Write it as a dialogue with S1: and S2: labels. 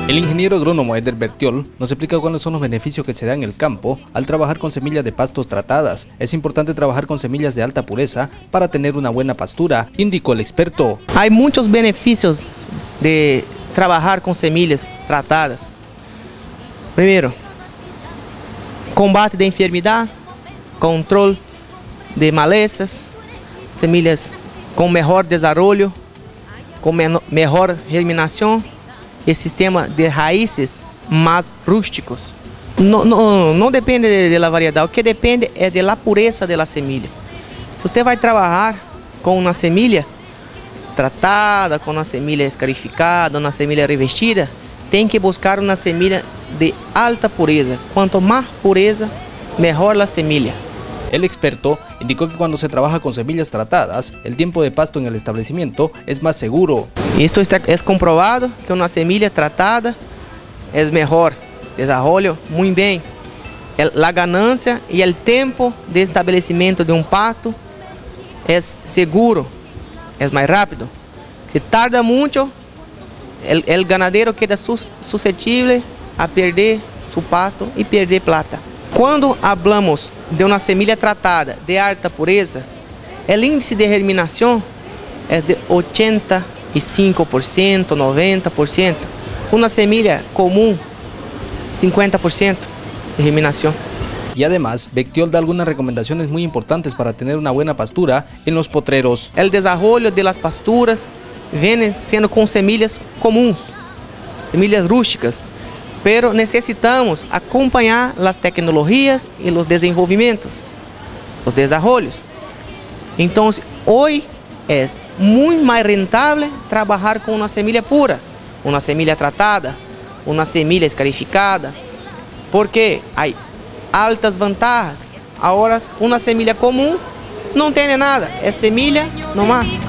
S1: El ingeniero agrónomo Eder Bertiol nos explica cuáles son los beneficios que se dan en el campo al trabajar con semillas de pastos tratadas. Es importante trabajar con semillas de alta pureza para tener una buena pastura, indicó el experto.
S2: Hay muchos beneficios de trabajar con semillas tratadas. Primero, combate de enfermedad, control de malezas, semillas con mejor desarrollo, con mejor germinación y sistema de raíces más rústicos. No depende de la variedad, o que depende es de la pureza de la semilla. Si usted va a trabajar con una semilla tratada, con una semilla escarificada, una semilla revestida, tem que buscar una semilla de alta pureza. Cuanto más pureza, mejor la semilla.
S1: El experto indicó que cuando se trabaja con semillas tratadas, el tiempo de pasto en el establecimiento es más seguro.
S2: Esto es comprobado que una semilla tratada es mejor, desarrollo muy bien. La ganancia y el tiempo de establecimiento de un pasto es seguro, es más rápido. Si tarda mucho, el ganadero queda susceptible a perder su pasto y perder plata. Quando hablamos de uma semilla tratada de alta pureza, o índice de germinação é de 85%, 90%. Uma semilla comum, 50% de germinación.
S1: Y además, Bertiol da algunas recomendaciones muy importantes para tener una buena pastura en los potreros.
S2: El desarrollo de las pasturas viene siendo con semillas comuns, semillas rústicas. Pero necesitamos acompanhar as tecnologias e os desenvolvimentos, os desarrollos. Então, hoje é muito mais rentável trabalhar com uma semilla pura, uma semilla tratada, uma semilla escarificada, porque há altas vantagens. Agora, uma semilla comum não tem nada, é semilla nomás.